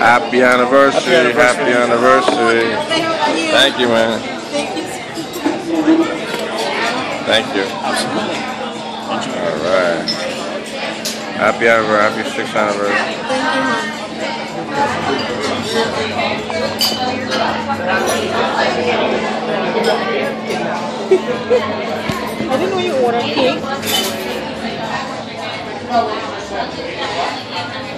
Happy anniversary. Happy anniversary. Thank you, man. Thank you. All right. Happy anniversary. Happy 6th anniversary. I didn't know you ordered cake.